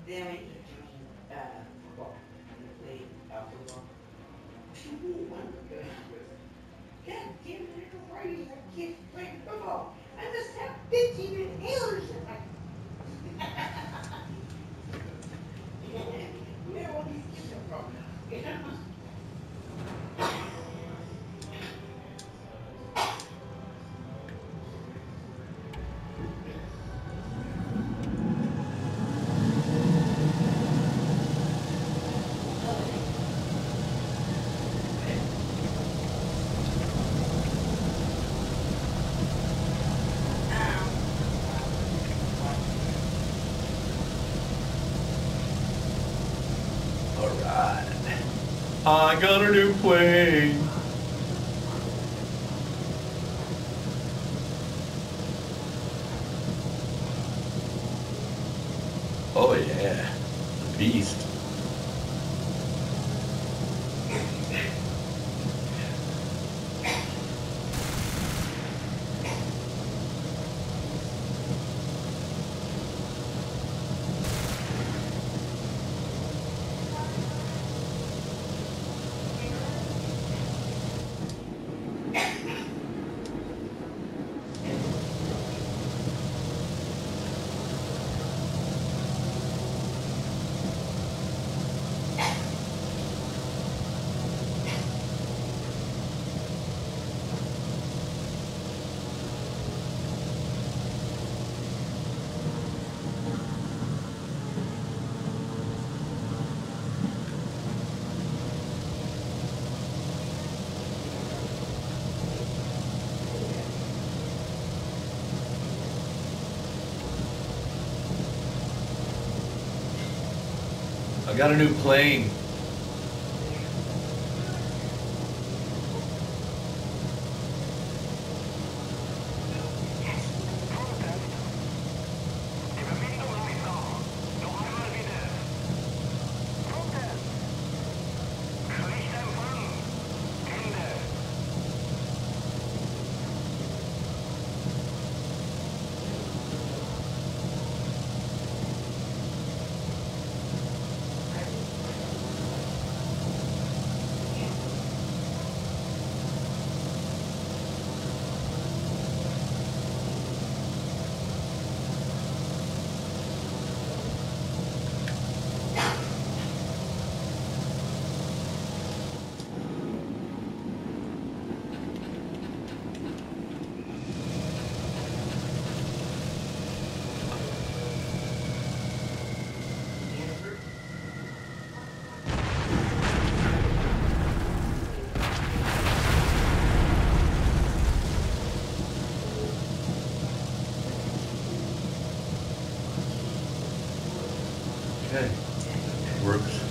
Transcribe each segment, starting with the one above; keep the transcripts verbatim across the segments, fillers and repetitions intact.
Then we eat uh, football. We play uh, football. Ooh, one of the good. God damn it, it's crazy. I can't play football. I just have fifteen inhalers. Where all these kids are from now? I got a new plane. Oh yeah, the beast. I got a new plane. Okay, works.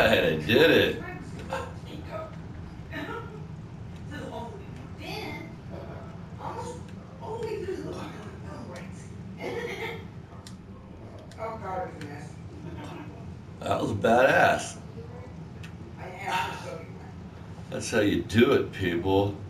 right, I did it. Almost all the way through the thumb rings. Oh God, it was a mess. That was badass. I am so. That's how you do it, people.